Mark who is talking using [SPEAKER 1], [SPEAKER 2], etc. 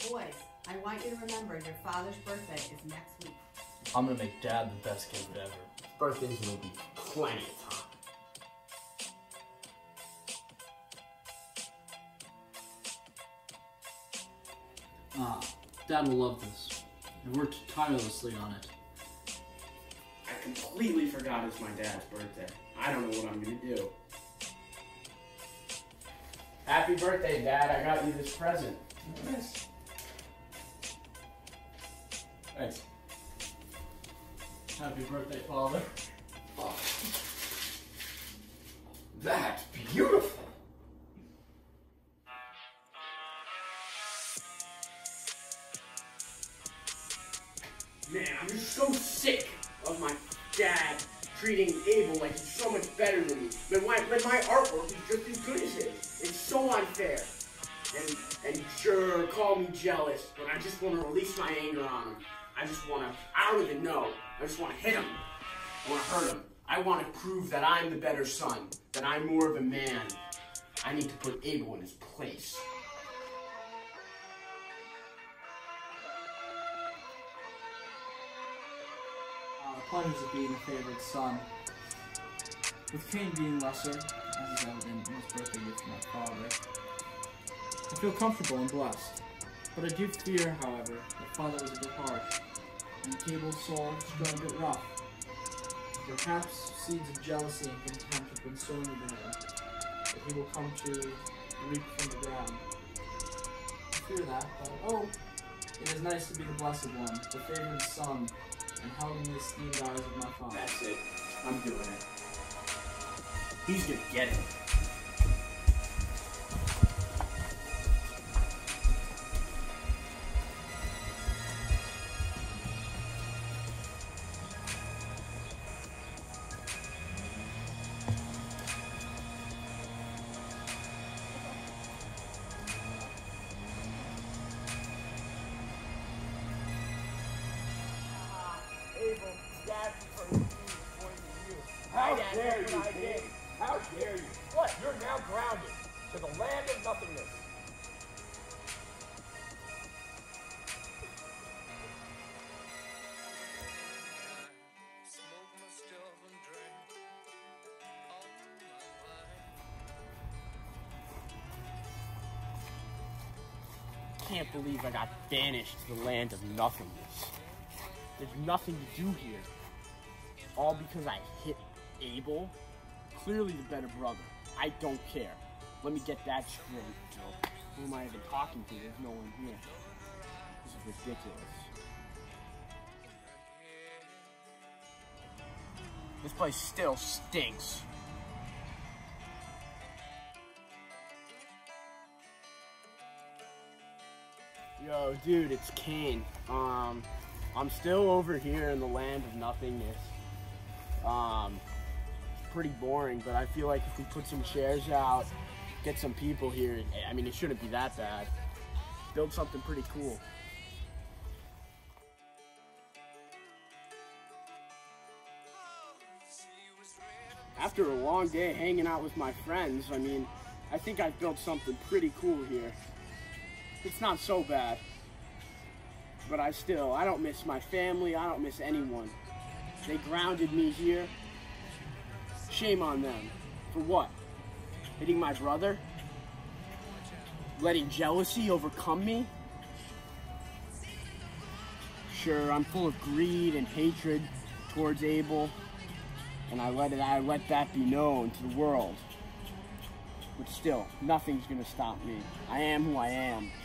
[SPEAKER 1] Boys, I want you to remember your father's birthday is next week.
[SPEAKER 2] I'm gonna make Dad the best gift ever.
[SPEAKER 3] His birthday's gonna be plenty of time.
[SPEAKER 2] Dad will love this. I worked tirelessly on it.
[SPEAKER 3] I completely forgot it's my dad's birthday. I don't know what I'm gonna do. Happy birthday, Dad. I got you this present.
[SPEAKER 2] Nice. Thanks. Happy birthday, Father.
[SPEAKER 3] Oh. That's beautiful. Man, I'm just so sick of my dad treating Abel like he's so much better than me. When my artwork is just as good as his. It's so unfair. And sure, call me jealous, but I just want to release my anger on him. I don't even know. I just want to hit him. I want to hurt him. I want to prove that I'm the better son, that I'm more of a man. I need to put Abel in his place.
[SPEAKER 4] The pleasures of being a favorite son. With Cain being lesser, as is evident in his birthday gift from my father, I feel comfortable and blessed. But I do fear, however, that Father was a bit harsh, and Abel's soul has grown a bit rough. Perhaps seeds of jealousy and contempt have been sown within him, that he will come to reap from the ground. I fear that, but oh, it is nice to be the blessed one, the favored son, and held in the esteemed eyes of my father.
[SPEAKER 3] That's it. I'm doing it. He's gonna get it.
[SPEAKER 5] Abel, Dad's pointing to you.
[SPEAKER 6] How dare you, Cain? How dare you?
[SPEAKER 5] What?
[SPEAKER 6] You're now grounded to the land of nothingness.
[SPEAKER 3] Can't believe I got banished to the land of nothingness. There's nothing to do here. All because I hit Abel? Clearly the better brother. I don't care. Let me get that straight. Who am I even talking to? There's no one here. This is ridiculous. This place still stinks. Yo, dude, it's Cain. I'm still over here in the land of nothingness. It's pretty boring, but I feel like if we put some chairs out, get some people here, I mean, it shouldn't be that bad. Build something pretty cool. After a long day hanging out with my friends, I mean, I think I've built something pretty cool here. It's not so bad. But I don't miss my family, I don't miss anyone. They grounded me here. Shame on them. For what? Hitting my brother? Letting jealousy overcome me? Sure, I'm full of greed and hatred towards Abel, and I let that be known to the world. But still, nothing's gonna stop me. I am who I am.